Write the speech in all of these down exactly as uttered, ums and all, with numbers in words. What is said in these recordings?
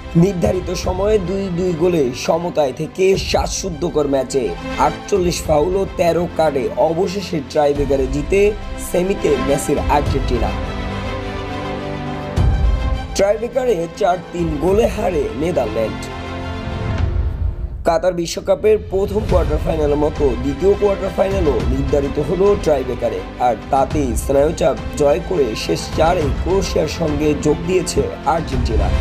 নির্ধারিত সময়ে দুই দুই গোলে সমতায় থেকে শ্বাসরুদ্ধকর ম্যাচে আটচল্লিশ ফাউল ও তেরো কার্ডে অবশেষে ট্রাইব্রেকারে জিতে সেমিতে মেসির আর্জেন্টিনা। ট্রাইব্রেকারে চার তিন গোলে হারে নেদারল্যান্ড। কাতার বিশ্বকাপের প্রথম কোয়ার্টার ফাইনালের মতো দ্বিতীয় কোয়ার্টার ফাইনালও নির্ধারিত হলো ট্রাইব্রেকারে, আর তাতেই স্নায়ুচাপ জয় করে শেষ চারে ক্রোয়েশিয়ার সঙ্গে যোগ দিয়েছে আর্জেন্টিনা।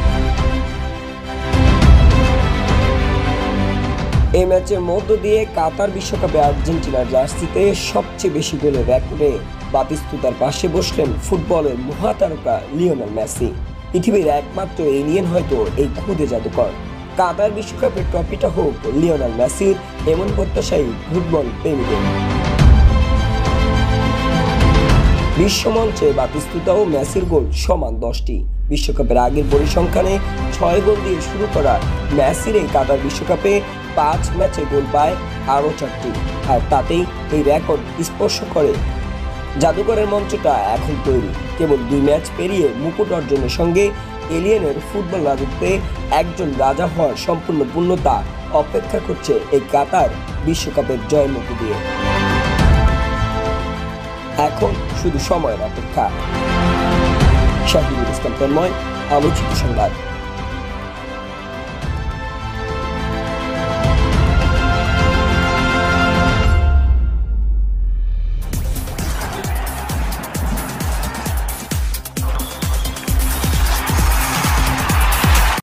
এই ম্যাচের মধ্য দিয়ে কাতার বিশ্বকাপে আর্জেন্টিনার জার্সিতে সবচেয়ে বেশি গোলের রেকর্ডে বাতিস্তুতার পাশে বসলেন ফুটবলের মহাতারকা লিওনেল মেসি। পৃথিবীর একমাত্র এলিয়েন হয়তো এই খুদে জাদুকর। কাতার বিশ্বকাপের ট্রফিটা হোক লিওনেল মেসির, এমন প্রত্যাশাই ফুটবল প্রেমীদের। বিশ্বমঞ্চে বাতিস্তুতা ও মেসির গোল সমান দশটি। বিশ্বকাপের আগের পরিসংখ্যানে ছয় গোল দিয়ে শুরু করা মেসির এই কাতার বিশ্বকাপে পাঁচ ম্যাচে গোল পায় আরও চারটি, আর তাতেই এই রেকর্ড স্পর্শ করে। জাদুকরের মঞ্চটা এখন তৈরি। কেবল দুই ম্যাচ পেরিয়ে মুকুট অর্জনের সঙ্গে এলিয়েনের ফুটবল রাজত্বে একজন রাজা হওয়ার সম্পূর্ণ পূর্ণতা অপেক্ষা করছে এই কাতার বিশ্বকাপের জয়মুখী দিয়ে। এখন শুধু সময়ের অপেক্ষা। শাহিদুল ইসলাম তন্ময়, আলোচিত সংবাদ।